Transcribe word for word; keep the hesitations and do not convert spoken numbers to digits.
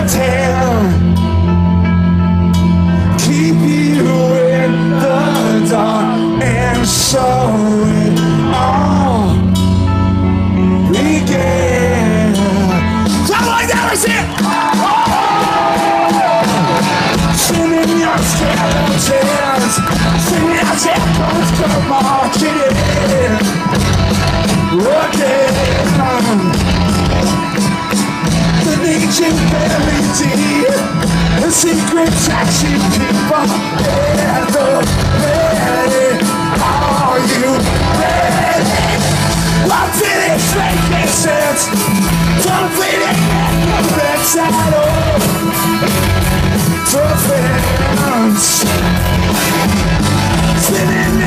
tale, keep you in the dark, and so it all began. Sound like that was it! Singing your skeletons, singing your skeletons, come marching in again. The ancient buried deep, the secrets that you keep up in the ready. Are you ready? I'm finished making sense, completing ignorance at all. Defense, spinning